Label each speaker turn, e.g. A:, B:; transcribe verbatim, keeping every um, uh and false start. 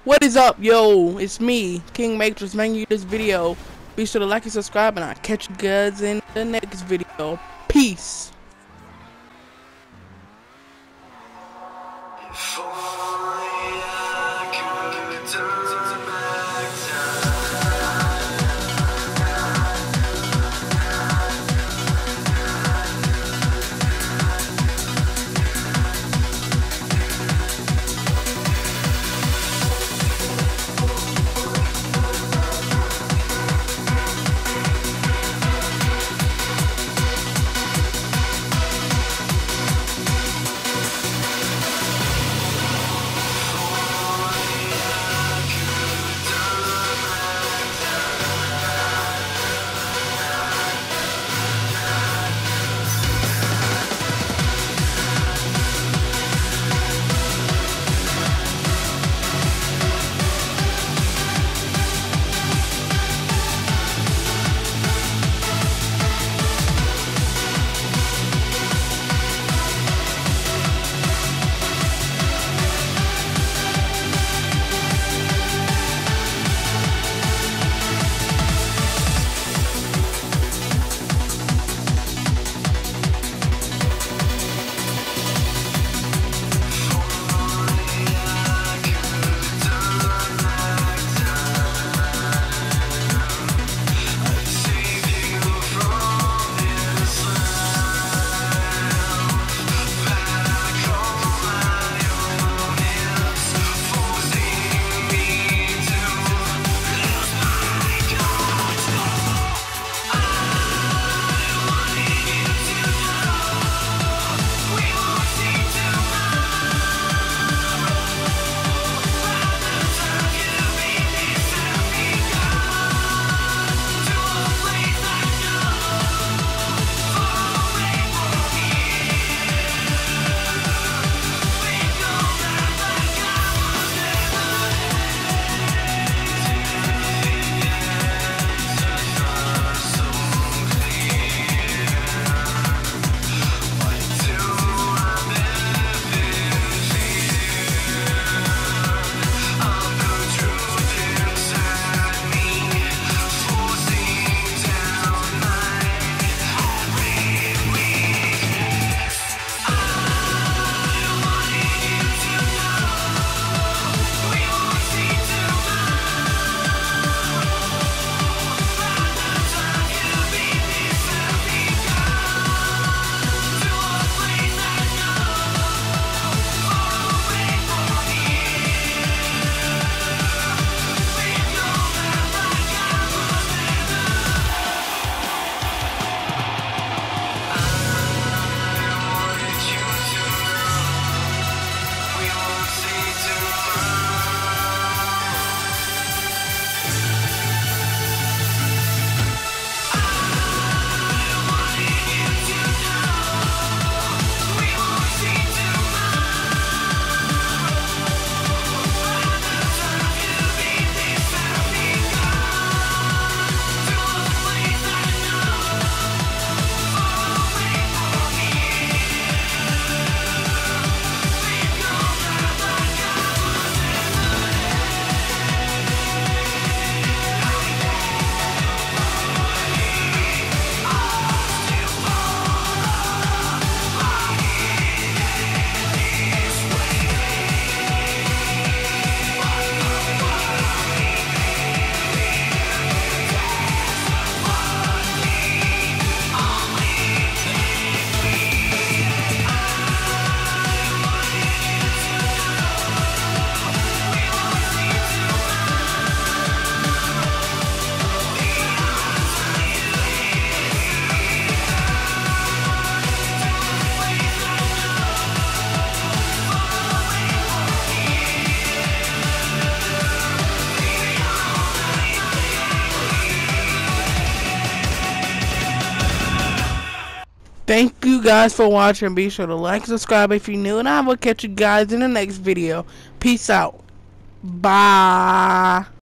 A: What is up, yo? It's me, King Matrix, making you this video. Be sure to like and subscribe, and I'll catch you guys in the next video. Peace. Thank you guys for watching. Be sure to like and subscribe if you're new, and I will catch you guys in the next video. Peace out. Bye.